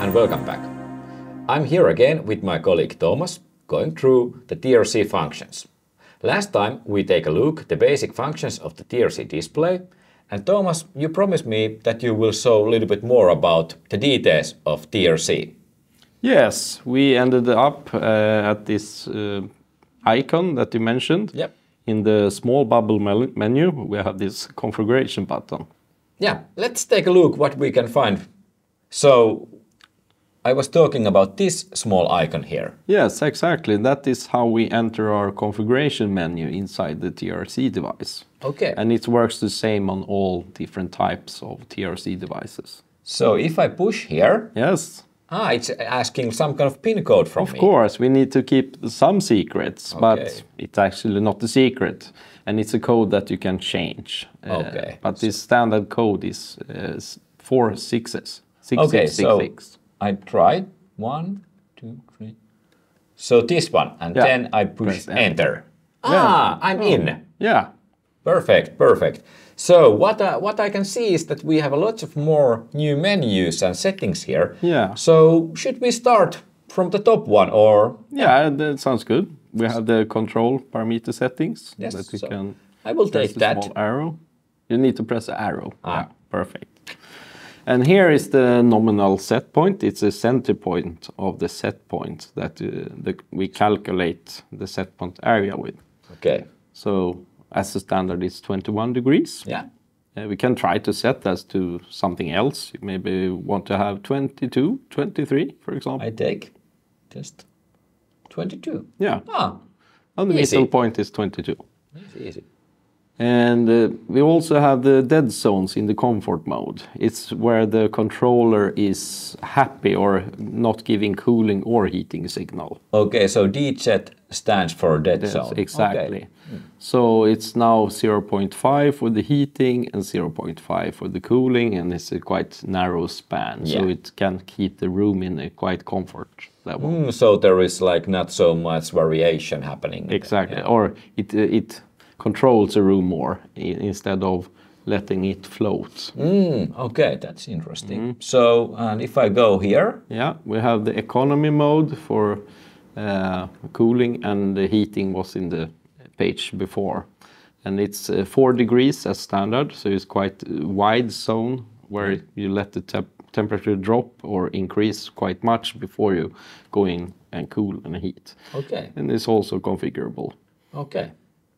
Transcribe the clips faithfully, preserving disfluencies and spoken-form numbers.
and welcome back. I'm here again with my colleague Thomas, going through the T R C functions. Last time we take a look at the basic functions of the T R C display, and Thomas, you promised me that you will show a little bit more about the details of T R C. Yes, we ended up uh, at this uh, icon that you mentioned. Yep. In the small bubble menu, we have this configuration button. Yeah, let's take a look what we can find. So, I was talking about this small icon here. Yes, exactly. That is how we enter our configuration menu inside the T R C device. Okay. And it works the same on all different types of T R C devices. So, if I push here... Yes. Ah, it's asking some kind of pin code from of me. Of course, we need to keep some secrets, okay. but it's actually not a secret. And it's a code that you can change. Okay. Uh, but this standard code is uh, four sixes. Six, okay, six, six, so six. I tried. One, two, three. So this one, and yeah. then I push enter. enter. Ah, yeah. I'm oh. in. Yeah. Perfect, perfect. So what uh, what I can see is that we have a lot of more new menus and settings here. Yeah. So should we start from the top one or? Yeah, yeah that sounds good. We have the control parameter settings yes, that we so can. I will take the that. Small arrow. You need to press the arrow. Ah. Yeah, perfect. And here is the nominal set point. It's a center point of the set point that uh, the, we calculate the set point area with. Okay. So as a standard, it's twenty-one degrees. Yeah. Uh, we can try to set that to something else. You maybe want to have twenty-two, twenty-three, for example. I take just twenty-two. Yeah. Ah, and the easy. middle point is twenty-two. Easy, easy. And uh, we also have the dead zones in the comfort mode. It's where the controller is happy or not giving cooling or heating signal. Okay, so D Z stands for dead Yes, zone. Exactly. Okay. Mm. So it's now zero point five for the heating and zero point five for the cooling, and it's a quite narrow span. Yeah. So it can keep the room in a quite comfort level. Mm, so there is like not so much variation happening. Exactly. Yeah. Or it uh, it controls the room more instead of letting it float. Mm, okay, that's interesting. Mm. So, and if I go here? Yeah, we have the economy mode for uh, cooling, and the heating was in the page before. And it's uh, four degrees as standard, so it's quite a wide zone where mm. you let the temp temperature drop or increase quite much before you go in and cool and heat. Okay. And it's also configurable. Okay.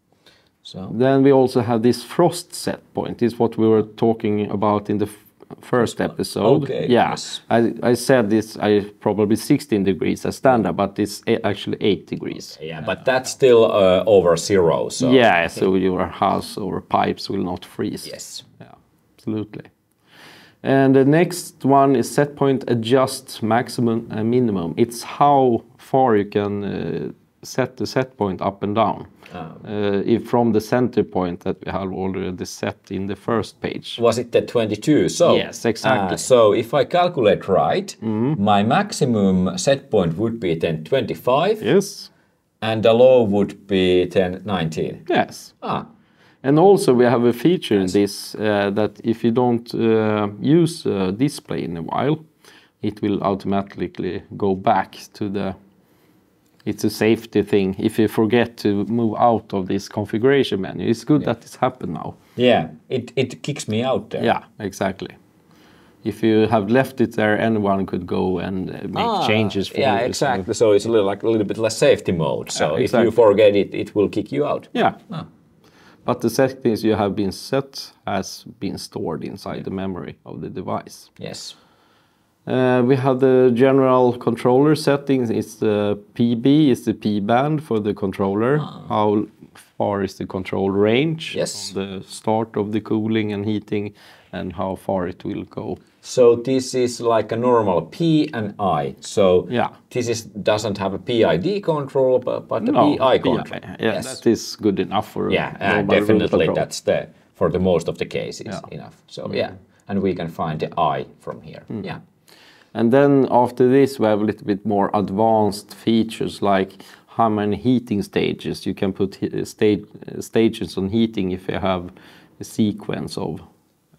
So. Then we also have this frost set point. This is what we were talking about in the f first episode. Okay. Yeah, Yes. I, I said this. I probably sixteen degrees as standard, but it's actually eight degrees. Okay, yeah, but that's still uh, over zero. So. Yeah, so your house or pipes will not freeze. Yes. Yeah, absolutely. And the next one is set point adjust maximum and minimum. It's how far you can uh, set the set point up and down. Um, uh, if from the center point that we have already set in the first page. Was it the twenty-two? So yes, exactly. Uh, so if I calculate right, mm-hmm. my maximum set point would be ten twenty-five. Yes. And the low would be ten nineteen. Yes. Ah. And also we have a feature yes. in this uh, that if you don't uh, use a display in a while, it will automatically go back to the. It's a safety thing. If you forget to move out of this configuration menu, it's good yeah. that it's happened now. Yeah, it, it kicks me out there. Yeah, exactly. If you have left it there, anyone could go and uh, make ah, changes for yeah, you. Yeah, exactly. So it's a little like a little bit less safety mode. So yeah, exactly. if you forget it, it will kick you out. Yeah. Ah. But the settings you have been set has been stored inside yeah. the memory of the device. Yes. Uh, we have the general controller settings. It's the P B, it's the P band for the controller. Ah. How far is the control range? Yes. The start of the cooling and heating, and how far it will go. So this is like a normal P and I. So yeah. this is doesn't have a P I D control, but, but a no, P I control. P I, yeah, yes. That is good enough for yeah, uh, definitely. That's the for the most of the cases yeah. enough. So mm. yeah, and we can find the I from here. Mm. Yeah. And then after this, we have a little bit more advanced features like how many heating stages you can put stage, stages on heating if you have a sequence of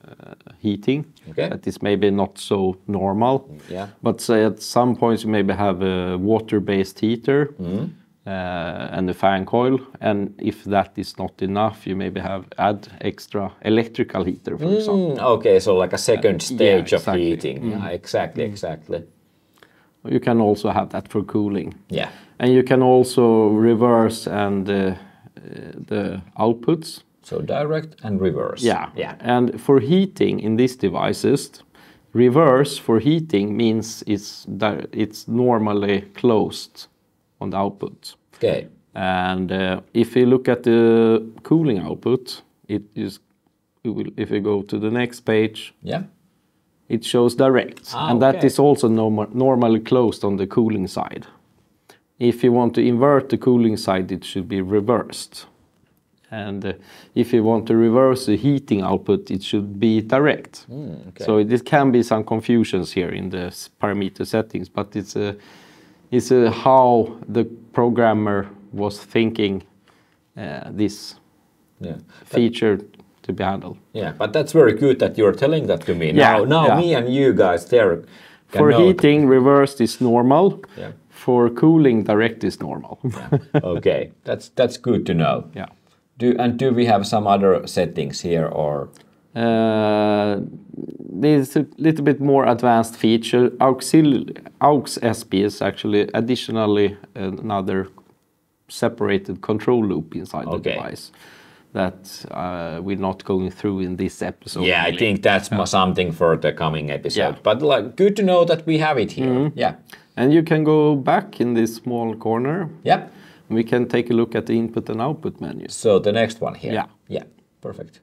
uh, heating. Okay. That is maybe not so normal. Yeah. But say at some points you maybe have a water-based heater uh, and a fan coil, and if that is not enough, you maybe have add extra electrical heater, for example. Mm, okay, so like a second stage yeah, of exactly. heating. Yeah, exactly, exactly. You can also have that for cooling. Yeah. And you can also reverse and uh, uh, the outputs. So direct and reverse. Yeah. Yeah. And for heating in these devices, reverse for heating means it's di- it's normally closed on the output. Okay. And uh, if you look at the cooling output, it is it will, if you go to the next page, Yeah. it shows direct, Ah, and that okay. is also norma- normally closed on the cooling side. If you want to invert the cooling side, it should be reversed. And uh, if you want to reverse the heating output, it should be direct. Mm, okay. So this can be some confusions here in the s- parameter settings, but it's a, it's a how the programmer was thinking uh, this Yeah. feature to be handled. Yeah, but that's very good that you're telling that to me. Yeah, Now, now yeah. me and you guys there can For know. heating, reversed is normal. Yeah. For cooling, direct is normal. Okay, that's that's good to know. Yeah. Do and do we have some other settings here or? Uh, there's a little bit more advanced feature. Auxil- aux S P is actually additionally another separated control loop inside the Okay. device that uh, we're not going through in this episode. Yeah, I really. think that's ma- something for the coming episode. Yeah. But like, good to know that we have it here. Yeah. And you can go back in this small corner. Yeah. We can take a look at the input and output menus. So the next one here. Yeah. Yeah. Perfect.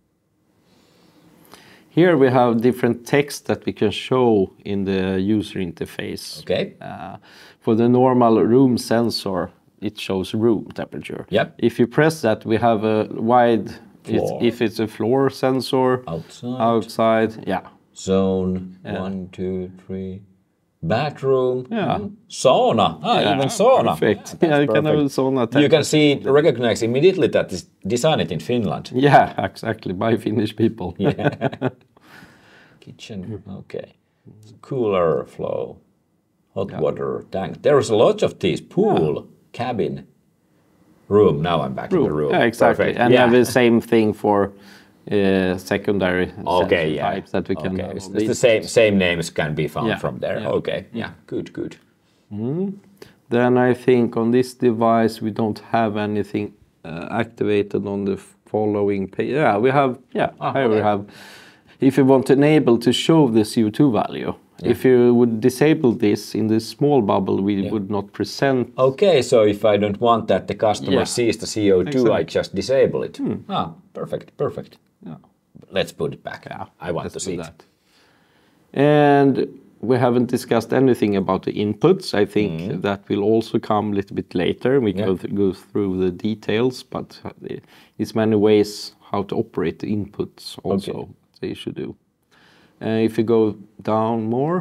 Here we have different text that we can show in the user interface. Okay. Uh, for the normal room sensor, it shows room temperature. Yep. If you press that, we have a wide, it's, Floor. if it's a floor sensor, Outside. outside, yeah. Zone. One, two, three. Bathroom. Yeah. Mm. Sauna. Ah, Yeah, even sauna. perfect. Yeah, Yeah, you that's can have a perfect. sauna You temperature. can see, recognize immediately that is designed in Finland. Yeah, exactly, by Finnish people. Yeah. Kitchen. Okay. Cooler flow. Hot water tank. There's a lot of these. Pool, cabin, room. Now I'm back in the room. Yeah, exactly. Perfect. And yeah. have the same thing for uh, secondary Okay, sensor yeah. types that we can okay. have It's on it's the these. same same names can be found Yeah, from there. yeah. Okay. Yeah. Good. Good. Then I think on this device we don't have anything uh, activated on the following page. Yeah, we have. Yeah, Ah, here we okay. have. If you want to enable to show the C O two value, if you would disable this in the small bubble, we would not present. Okay. So if I don't want that the customer Yeah. sees the C O two, I Exactly. just disable it. Ah, perfect. Perfect. Yeah. Let's put it back. Yeah, I want let's to do see it. that. And we haven't discussed anything about the inputs. I think that will also come a little bit later. We Yeah. go, th- go through the details, but uh, the- there's many ways how to operate the inputs also Okay. they should do. Uh, if you go down more,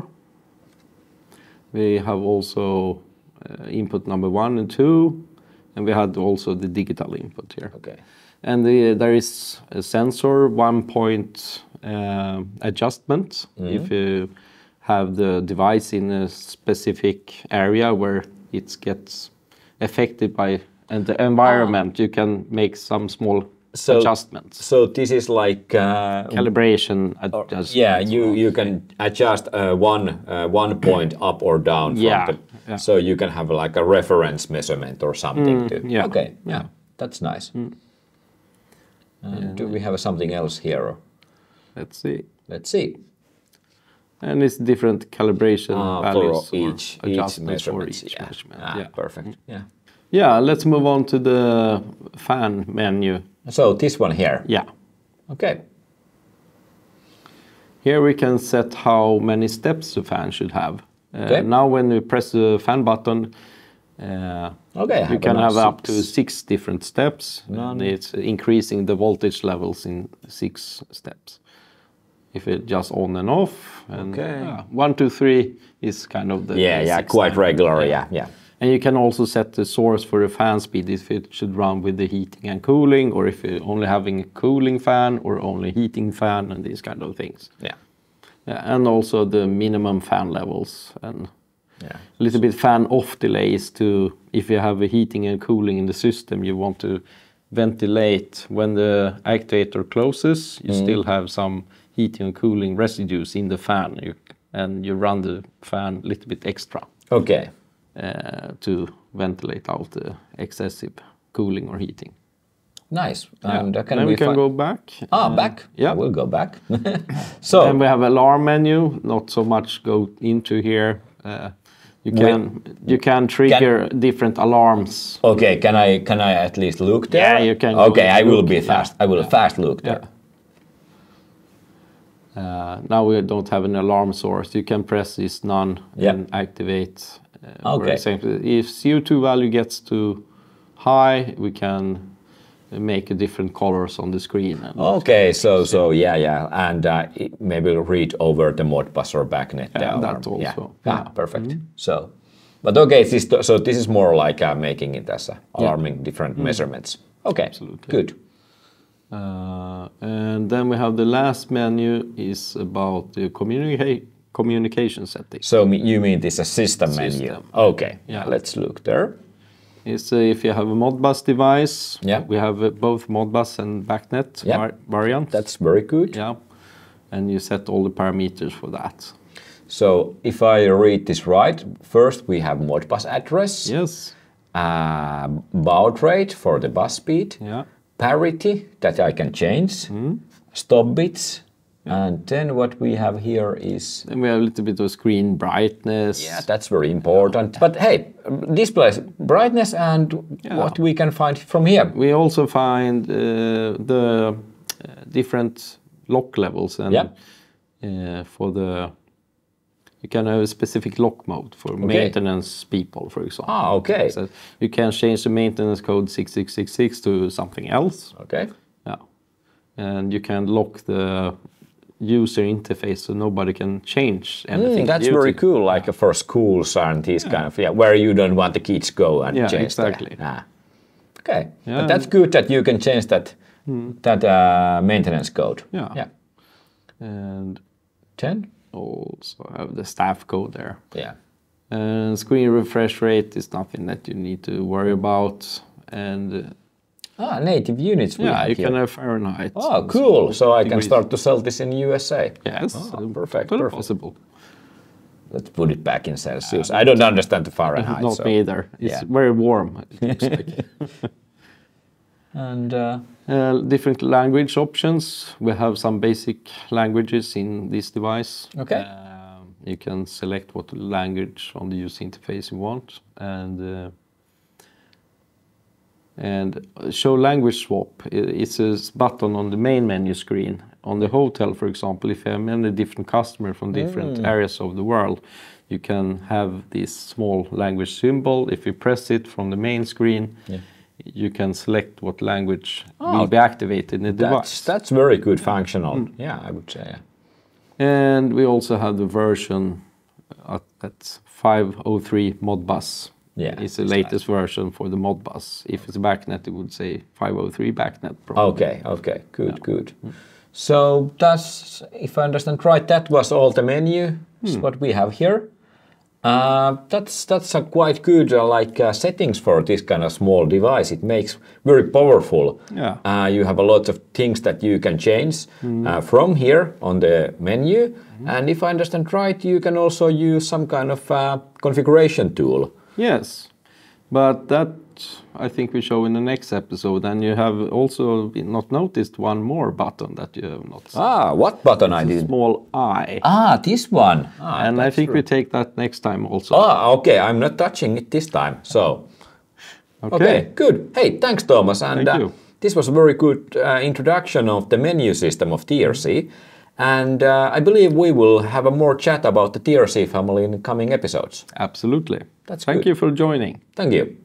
we have also uh, input number one and two, and we had also the digital input here. Okay. And the, there is a sensor one point uh, adjustment if you have the device in a specific area where it gets affected by and the environment. You can make some small So- adjustments, So this is like. Uh, calibration adjustments. Yeah, you, you can adjust uh, one uh, one point up or down from Yeah, the, yeah. so you can have like a reference measurement or something to. yeah, Okay, yeah, that's nice. Uh, do we have something else here? Let's see. Let's see. And it's different calibration Ah, values for or each each adjustments for measurement. each Yeah. measurement. Ah, Yeah. perfect. Yeah. Yeah, let's move on to the fan menu. So this one here. Yeah. Okay. Here we can set how many steps the fan should have. Uh, Okay. Now when we press the fan button, uh, Okay. I you have can enough have up to six. six different steps. And it's increasing the voltage levels in six steps. If it just on and off, and Okay. yeah, one, two, three is kind of the Yeah, yeah, basic quite standard. regular. Yeah, yeah. And you can also set the source for the fan speed, if it should run with the heating and cooling, or if you're only having a cooling fan or only heating fan and these kind of things. Yeah. Yeah, and also the minimum fan levels and Yeah. a little bit fan off delays to, if you have a heating and cooling in the system, you want to ventilate when the actuator closes, you still have some heating and cooling residues in the fan, you, and you run the fan a little bit extra Okay. uh, to ventilate out the excessive cooling or heating. Nice. Yeah. And uh, can then we, we can fi- go back. Ah, Uh, back. yeah. I will go back. so. Then we have alarm menu. Not so much go into here. Uh, you can you can trigger different alarms. Okay, can I can I at least look there? Yeah, you can Okay, go I will look. be fast. I will Yeah. fast look there. Uh, now we don't have an alarm source. You can press this none Yep. and activate. Uh, For Okay. example, if C O two value gets too high, we can make a different colors on the screen. And Okay, so so yeah, yeah, and uh, it- maybe read over the Modbus or backnet. Yeah, alarm. that also. Yeah, Yeah. Ah, perfect. So, but okay, this, so this is more like uh, making it as a alarming different measurements. Okay, Absolutely. good. Uh, and then we have the last menu is about the communica- communication settings. So me- you mean this a system, menu? System. Okay, Yeah. let's look there. It's uh, if you have a Modbus device, Yeah. we have uh, both Modbus and backnet Yeah. var- variant. That's very good. yeah, and you set all the parameters for that. So if I read this right, first we have Modbus address, Yes. uh, baud rate for the bus speed, Yeah. parity that I can change, stop bits, and then what we have here is, Then we have a little bit of screen brightness. yeah, that's very important. But hey, displays brightness and Yeah. what we can find from here. We also find uh, the uh, different lock levels and Yeah. uh, for the you can have a specific lock mode for maintenance people, for example. Ah, okay. So you can change the maintenance code six six six six to something else. Okay. Yeah. And you can lock the user interface so nobody can change anything. Mm, that's due very to- cool, like for schools and these kind of, yeah, where you don't want the kids go and Yeah, change exactly. that. Ah. Okay, Yeah. but that's good that you can change that that uh, maintenance code. Yeah. Yeah. And ten? also have the staff code there. Yeah. And screen refresh rate is nothing that you need to worry about. And uh, Ah, native units. We yeah, have you here. can have Fahrenheit. Oh, and cool! So I can degrees. start to sell this in U S A. Yes, Oh, uh, perfect, totally perfect. possible. Let's put it back in Celsius. I don't understand the Fahrenheit. Not so. me either. It's yeah. very warm. It looks like. And uh, Uh, different language options. We have some basic languages in this device. Okay. Um, you can select what language on the user interface you want, and uh, and show language swap. I- It's a s- button on the main menu screen. On the hotel, for example, if you have many different customers from different areas of the world, you can have this small language symbol. If you press it from the main screen, you can select what language will be activated in the that's device. that's very good functional. Yeah, I would say. Yeah. And we also have the version at, at five oh three Modbus. Yeah, It's the it's latest version for the Modbus. If it's a backnet, it would say five oh three backnet. Probably. Okay, okay, good, good. So that's, if I understand right, that was all the menu. Is what we have here. Uh, that's that's a quite good uh, like uh, settings for this kind of small device. It makes very powerful. Yeah. Uh, you have a lot of things that you can change uh, from here on the menu. And if I understand right, you can also use some kind of uh, configuration tool. Yes, but that I think we show in the next episode. And you have also been not noticed one more button that you have not seen. Ah, what button I did? Small eye. Ah, this one. Ah, and I that's think true. we take that next time also. Ah, okay. I'm not touching it this time. So, okay. okay, good. Hey, thanks, Thomas. And Thank uh, you. this was a very good uh, introduction of the menu system of T R C. And uh, I believe we will have a more chat about the T R C family in the coming episodes. Absolutely. That's Thank good. you for joining. Thank you.